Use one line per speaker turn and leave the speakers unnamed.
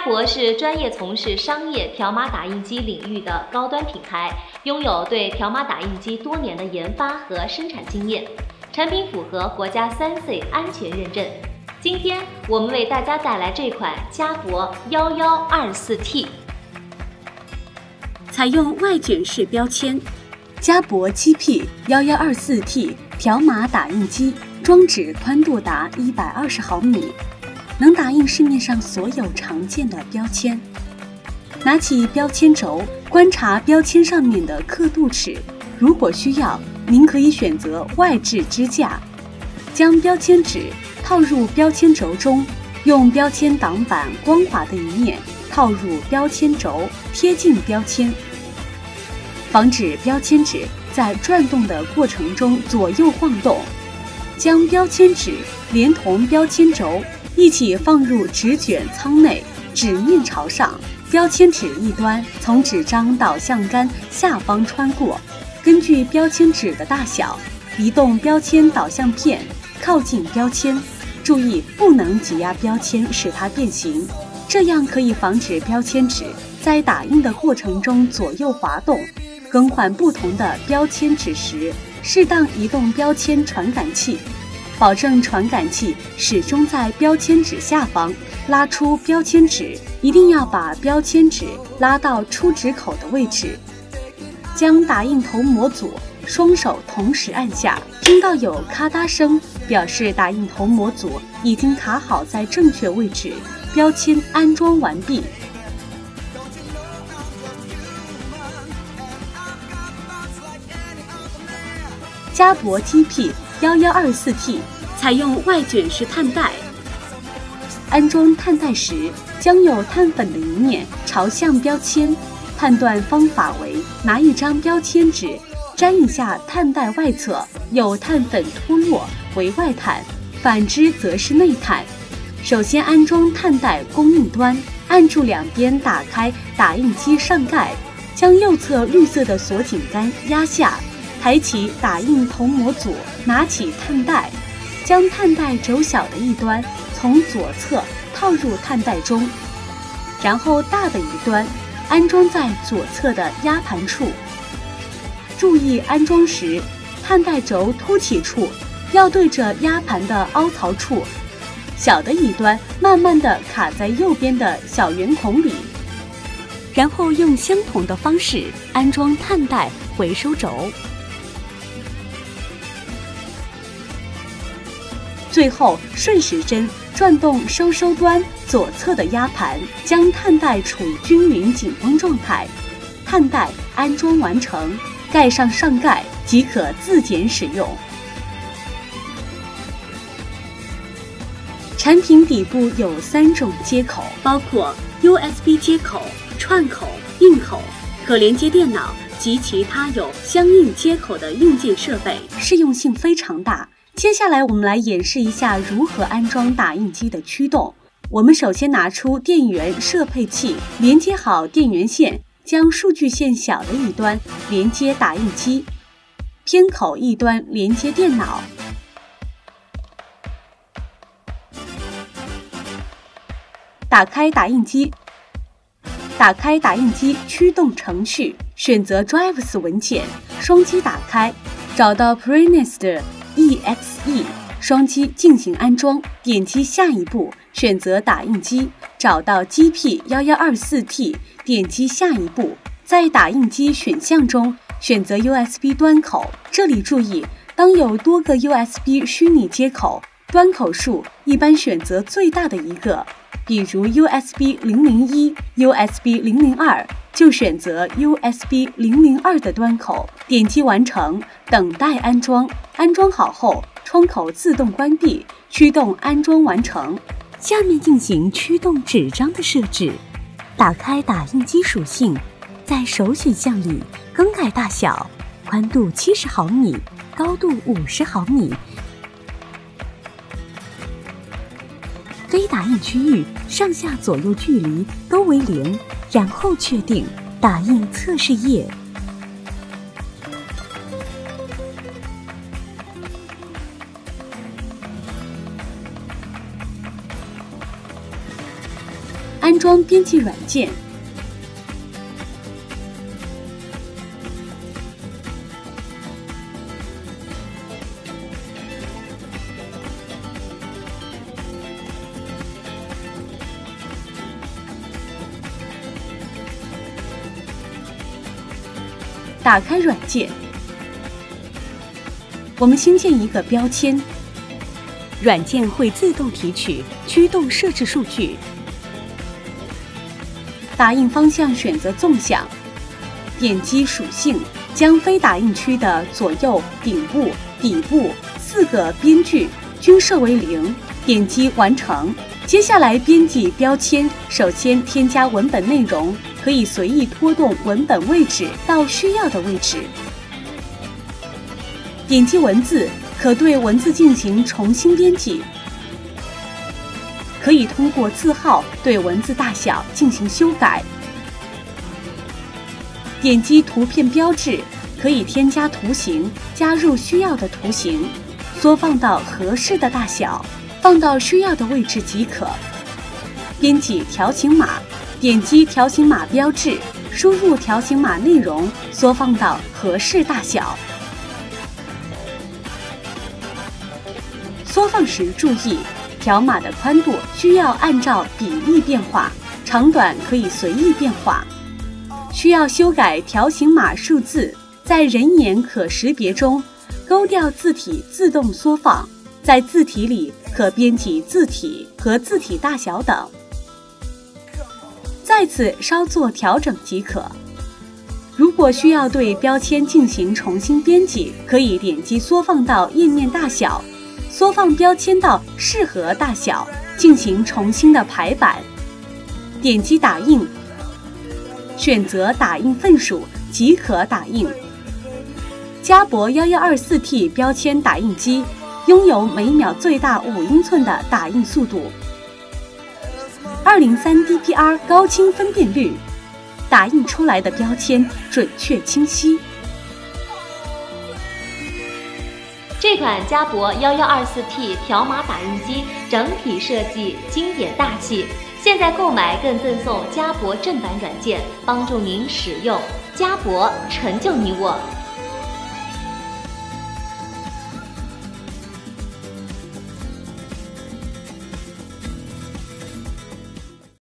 博是专业从事商业条码打印机领域的高端品牌，拥有对条码打印机多年的研发和生产经验，产品符合国家3C 安全认证。今天我们为大家带来这款嘉博1124T，
采用外卷式标签。
嘉博 GP1124T 条码打印机，装置宽度达120毫米，能打印市面上所有常见的标签。拿起标签轴，观察标签上面的刻度尺，如果需要，您可以选择外置支架。将标签纸套入标签轴中，用标签挡板光滑的一面套入标签轴，贴近标签，防止标签纸在转动的过程中左右晃动。将标签纸连同标签轴一起放入纸卷舱内，纸面朝上，标签纸一端从纸张导向杆下方穿过，根据标签纸的大小，移动标签导向片靠近标签，注意不能挤压标签使它变形，这样可以防止标签纸在打印的过程中左右滑动。更换不同的标签纸时，适当移动标签传感器，保证传感器始终在标签纸下方。拉出标签纸，一定要把标签纸拉到出纸口的位置。将打印头模组双手同时按下，听到有咔嗒声，表示打印头模组已经卡好在正确位置，标签安装完毕。嘉博 GP1124T
采用外卷式碳带。
安装碳带时，将有碳粉的一面朝向标签。判断方法为：拿一张标签纸，沾一下碳带外侧，有碳粉脱落为外碳，反之则是内碳。首先安装碳带供应端，按住两边打开打印机上盖，将右侧绿色的锁紧杆压下，抬起打印头模组，拿起碳带，将碳带轴小的一端从左侧套入碳带中，然后大的一端安装在左侧的压盘处。注意安装时，碳带轴凸起处要对着压盘的凹槽处，小的一端慢慢地卡在右边的小圆孔里，
然后用相同的方式安装碳带回收轴。
最后顺时针转动收端左侧的压盘，将碳带处于均匀紧绷状态。碳带安装完成，盖上上盖即可自检使用。产品底部有3种接口，
包括 USB 接口、串口、硬口，可连接电脑及其他有相应接口的硬件设备，
适用性非常大。接下来我们来演示一下如何安装打印机的驱动。我们首先拿出电源摄配器，连接好电源线，将数据线小的一端连接打印机，偏口一端连接电脑。打开打印机，驱动程序，选择 Drives 文件，双击打开，找到 Prenest EXE， 双击进行安装，点击下一步，选择打印机，找到 GP1124T， 点击下一步，在打印机选项中选择 USB 端口。这里注意，当有多个 USB 虚拟接口，端口数一般选择最大的一个，比如 USB 001、USB 002，就选择 USB 002的端口，点击完成，等待安装。安装好后，窗口自动关闭，驱动安装完成。
下面进行驱动纸张的设置。打开打印机属性，在首选项里更改大小，宽度70毫米，高度50毫米。非打印区域上下左右距离都为0，然后确定打印测试页。
安装编辑软件。打开软件，我们新建一个标签，
软件会自动提取驱动设置数据。
打印方向选择纵向，点击属性，将非打印区的左右、顶部、底部4个边距均设为0，点击完成。接下来编辑标签，首先添加文本内容，可以随意拖动文本位置到需要的位置。点击文字，可对文字进行重新编辑，可以通过字号对文字大小进行修改。点击图片标志，可以添加图形，加入需要的图形，缩放到合适的大小，放到需要的位置即可。编辑条形码，点击条形码标志，输入条形码内容，缩放到合适大小。缩放时注意，条码的宽度需要按照比例变化，长短可以随意变化。需要修改条形码数字，在人眼可识别中勾掉字体自动缩放，在字体里可编辑字体和字体大小等。再次稍作调整即可。如果需要对标签进行重新编辑，可以点击缩放到页面大小，缩放标签到适合大小，进行重新的排版。点击打印，选择打印份数即可打印。嘉博1124T 标签打印机拥有每秒最大5英寸的打印速度，203 dpr 高清分辨率，打印出来的标签准确清晰。
这款嘉博1124T 条码打印机整体设计经典大气，现在购买更赠送嘉博正版软件，帮助您使用。嘉博成就你我。